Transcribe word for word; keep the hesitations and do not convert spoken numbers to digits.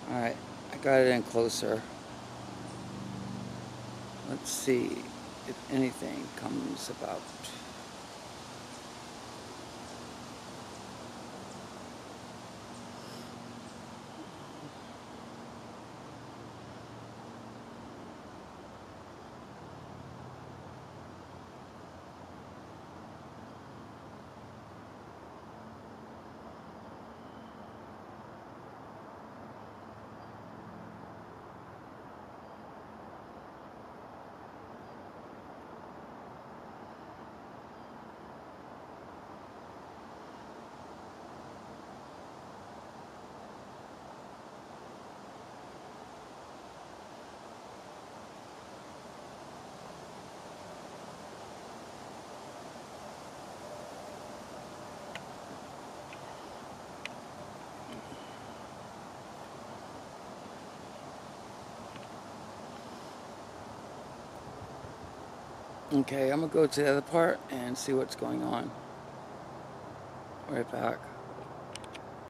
Alright, I got it in closer. Let's see if anything comes about. Okay, I'm gonna go to the other part and see what's going on. Right back.